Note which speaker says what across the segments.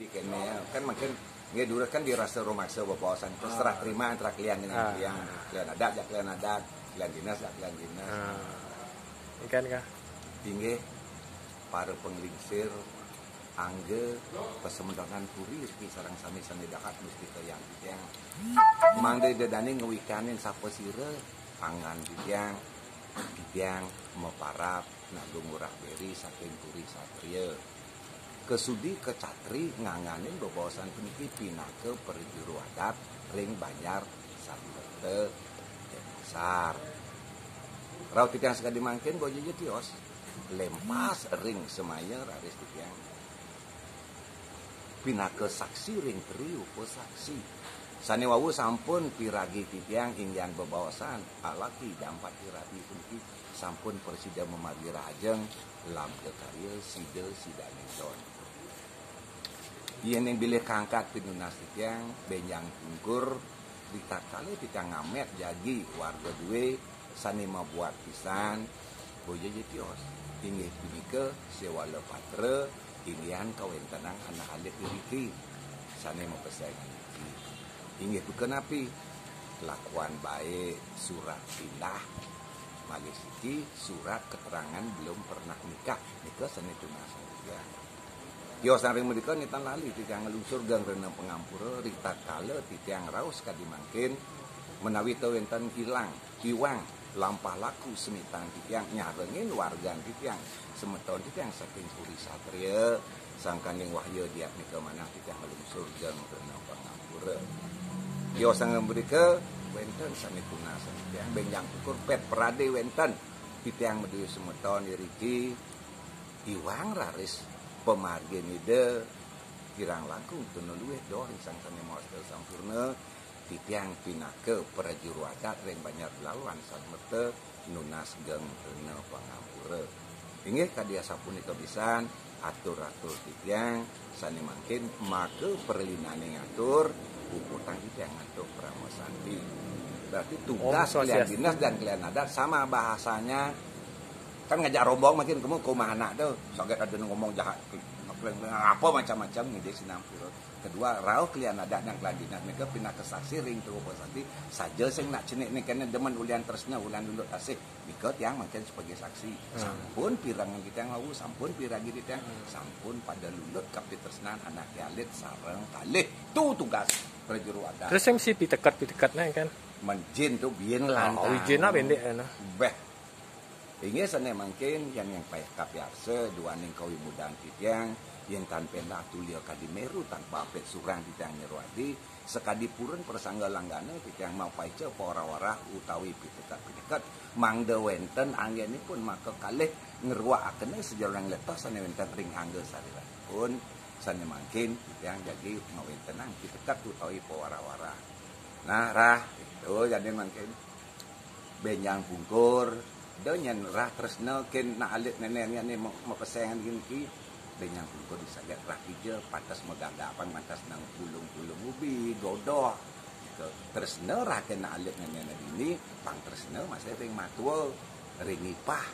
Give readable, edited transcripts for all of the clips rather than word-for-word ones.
Speaker 1: Kan makin nggak dulu kan dirasa rumah sebawasan terus serah terima antara klien dengan klien adat klien dinas klien dinas
Speaker 2: ikan kah
Speaker 1: tinggi para penglingsir angge pesemendangan puri di sarang sami dakat mesti ke yang mang dari dadane ngewikanin sapa sire pangan didiang meparap nagu murah beri saking puri satria kesudi kecatri nganganin bebawasan puniki pinake perjuru adat ring Banjar Sambete besar rau titiang sekali mangkin bojo tios lempas ring semaya raris titiang pinake saksi ring teriu po saksi sanewawu sampun piragi titiang ingyan bebawasan alaki dampat piragi puniki sampun persida memagi rajeng lam kekarya sida sidanison yen yang bilih kangkat pinunas titiang benjang pungkur ditakale titiang ngamet jagi warga duwe sanima buat pisan bojo jetios inggih punika sewala patre inian kawentenang anak alit diriki sanima pesai inggih bukan api kelakuan baik surat pindah malisiki surat keterangan belum pernah nikah seni tunas titiang Yosan ring mereka nitan lali titiang ngelusur gang renang pengampura rita kala titiang raus kadimangkin menawi tawenten hiwang lampah laku semitan titiang nyarengin warga titiang semeton titiang saking puri satria sangkaning wahyu diak nika manah titiang ngelusur gang renang pengampura Yosan mereka wenten sanituna titiang benjang ukur pet perade wenten titiang meduyo semeton iriki hiwang raris pemargen ide kirang langkung tunu luwih doh sang sane mostel sampurna titiang pinake prajuru adat ring Banjar Belawan Sambete nunas geng rena pangampura inggih kadia sapunika pisan atur-atur titiang sane mangkin make perlinane ngatur uputang titiang ngatur pramosandi berarti tugas klien dinas dan klien adat sama bahasanya kan ngajak rombong makin kamu kumaha anak tuh soget ada ngomong jahat apa macam-macam ngide sinampura kedua rau klien adat dan klien dinas mereka pindah ke saksi ring tuh posati saja sing nak cenik nih kena demen ulian tresna ulian dulu asih mikot yang makin sebagai saksi sampun pirangan kita yang lawu sampun piragi kita sampun pada lulut kapi tresnan anak yalit sareng kalih tuh tugas prajuru adat
Speaker 2: terus yang si pitekat-pitekatnya kan
Speaker 1: menjin tuh bien lantang
Speaker 2: wijina pendek nah
Speaker 1: beh ingin sana mungkin yang payah kapiarse dua ning kawi mudang titiang yang tanpa tulia kadimeru tanpa apet surang titiang nyeruadi sekadi purun persangga langgana titiang mau paice pora-wara utawi pitekat mangde wenten anggen pun maka kalih ngeruak akene sejarang letas sana wenten ring angge sarira pun sana mungkin titiang jadi mau wentenang pitekat utawi pora-wara nah rah itu jadi mungkin benjang pungkur donyan rah tresna ken na alit neneknya ni mau pesengan gini benyang pungkur disaget rah hija patas megagapan mantas nang pulung-pulung ubi godoh tresna rah ken na alit neneknya ini pang tresna masih ring matua ring ipah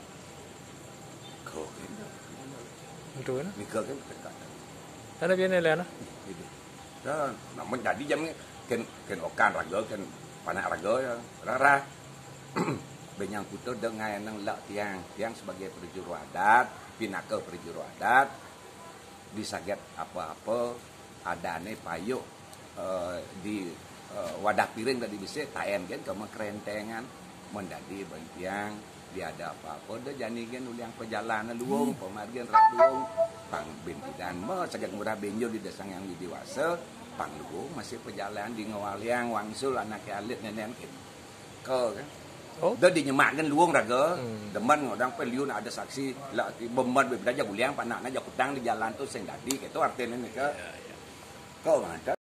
Speaker 1: kok
Speaker 2: betul kan
Speaker 1: mikir kan dekat
Speaker 2: ada biane lena
Speaker 1: dan namun jadi jam ken okan raga ken panak raga ya rah benyang putu dengan nang lak tiang sebagai prajuru adat pinake prajuru adat disaget apa-apa adane payuk di wadah piring tadi bisa taen kan kama kerentengan mendadi bantiang dia ada apa-apa da jani gen uliang perjalanan luung pemargian rak luung pang bintidan me saget murah benjo di desang yang dewasa pang luung masih perjalanan di ngawaliang wangsul anak alit nenek ke kan dah dinyemakkan luang raga deman ngodang peliun ada saksi lah beman bebelajar buliang panak aja kutang di jalan tu sing dadi gitu artinya nika kau ada